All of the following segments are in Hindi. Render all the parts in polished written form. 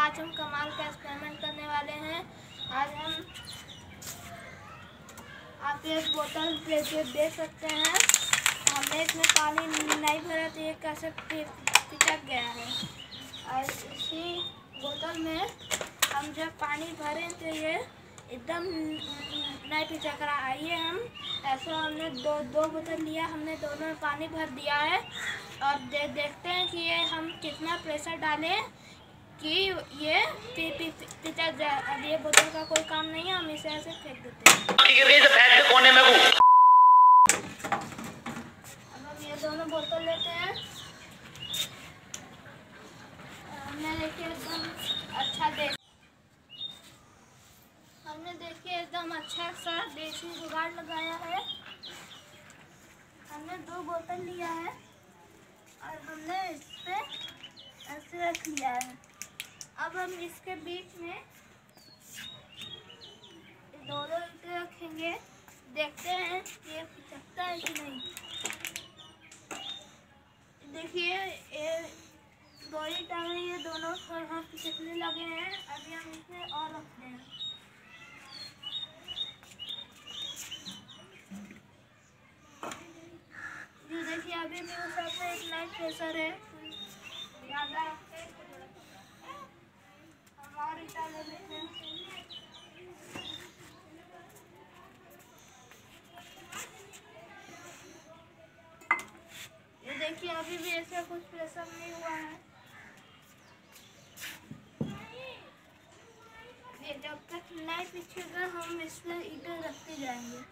आज हम कमाल का एक्सपेरिमेंट करने वाले हैं। आज हम आप एक बोतल देख सकते हैं। हमने इसमें पानी नहीं भरा तो ये कैसे पिचक गया है। और इसी बोतल में हम जब पानी भरें तो ये एकदम नहीं पिचक रहा। आइए हम ऐसा हमने दो बोतल लिया, हमने दोनों में पानी भर दिया है और देखते हैं कि ये हम कितना प्रेशर डालें कि ये पिचक जाए। अब ये बोतल का कोई काम नहीं है, हम इसे ऐसे फेंक देते हैं। अब हम ये दोनों बोतल लेते हैं। हमने देखिए एकदम अच्छा सा देसी जुगाड़ लगाया है। हमने 2 बोतल लिया है और हमने इस पे ऐसे रख लिया है। अब हम इसके बीच में दोनों ईंटें रखेंगे, देखते हैं ये पिचकता है कि नहीं। देखिए ये 2 ईंट आ गई, ये दोनों यहाँ पिचकने लगे हैं। अभी हम इसे और रखते हैं। देखिए अभी भी उस पे इतना ही प्रेशर है। ज़्यादा हम और ईंटा ले लेते हैं। ये देखिए अभी भी ऐसा कुछ प्रेशर नहीं हुआ है। ये जब तक नहीं पिचेगा हम इसमें ईंटें रखते जाएंगे।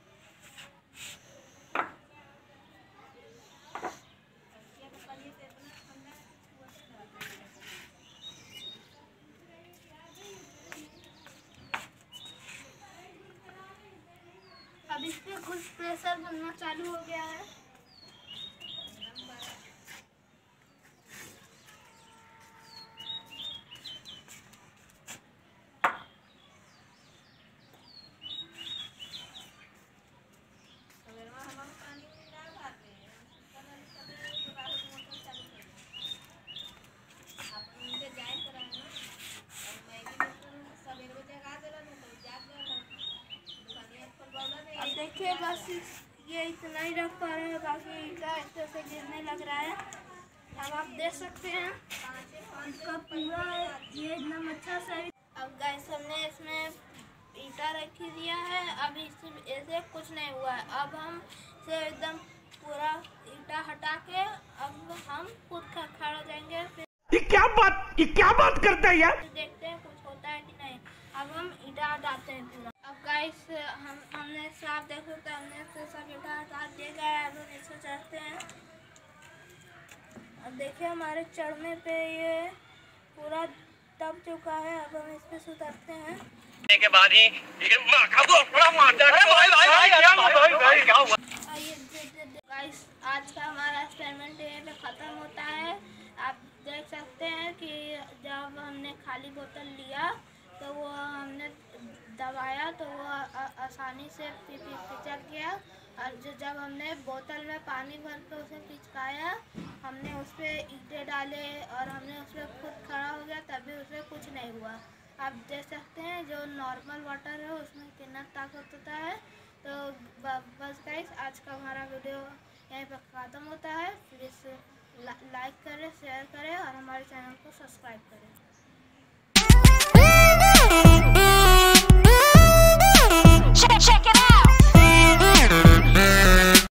अब इस पे कुछ प्रेशर बनना चालू हो गया है। देखिए बस ये इतना ही रख पा रहे हैं, बाकी ईंटा ऐसे से गिरने लग रहा है। अब आप देख सकते हैं इसका पूरा ये एकदम अच्छा सा। अब गाइस हमने इसमें ईंटा रख दिया है। अब इससे कुछ नहीं हुआ है। अब हम से एकदम पूरा ईंटा हटा के अब हम खुद खड़ा हो जाएंगे। ये क्या बात करता है यार। देखते हैं कुछ होता है कि नहीं। अब हम ईंटा हटाते हैं पूरा। अब गाइस हमने साफ देख सकते हैं, हमने से सब ईंटा हटा दिया गया है। अब हम इससे चढ़ते हैं। अब देखिए हमारे चढ़ने पे ये पूरा दब चुका है। अब हम इस पे सुधरते हैं। के बाद ही गाइस आज का हमारा एक्सपेरिमेंट यहीं पे ख़त्म होता है। आप देख सकते हैं कि जब हमने खाली बोतल लिया तो वो हमने दबाया तो वो आसानी से पिचक गया। और जब हमने बोतल में पानी भर के उसे पिचकाया, हमने उस पर ईंटें डाले और हमने उस पर खुद खड़ा हो गया, तभी उसे कुछ नहीं हुआ। आप देख सकते हैं जो नॉर्मल वाटर है उसमें कितना ताकत होता है। तो बस गाइस आज का हमारा वीडियो यहीं पर ख़त्म होता है। प्लीज़ लाइक करें, शेयर करें और हमारे चैनल को सब्सक्राइब करें।